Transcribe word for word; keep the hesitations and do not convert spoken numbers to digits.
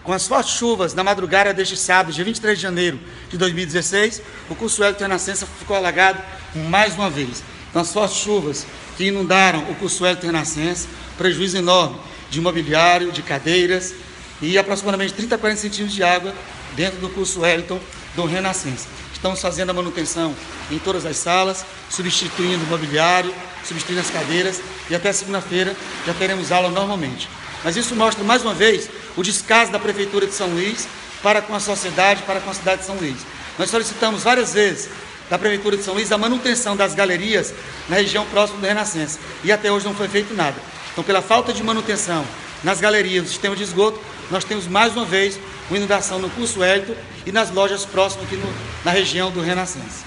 Com as fortes chuvas na madrugada deste sábado, dia vinte e três de janeiro de dois mil e dezesseis, o curso Wellington Renascença ficou alagado mais uma vez. Então, as fortes chuvas que inundaram o curso Wellington Renascença, prejuízo enorme de imobiliário, de cadeiras e aproximadamente trinta a quarenta centímetros de água dentro do curso Wellington do Renascença. Estamos fazendo a manutenção em todas as salas, substituindo o mobiliário, substituindo as cadeiras, e até segunda-feira já teremos aula normalmente. Mas isso mostra mais uma vez o descaso da Prefeitura de São Luís para com a sociedade, para com a cidade de São Luís. Nós solicitamos várias vezes da Prefeitura de São Luís a manutenção das galerias na região próxima do Renascença, e até hoje não foi feito nada. Então, pela falta de manutenção nas galerias do sistema de esgoto, nós temos mais uma vez uma inundação no curso Wellington e nas lojas próximas aqui no, na região do Renascença.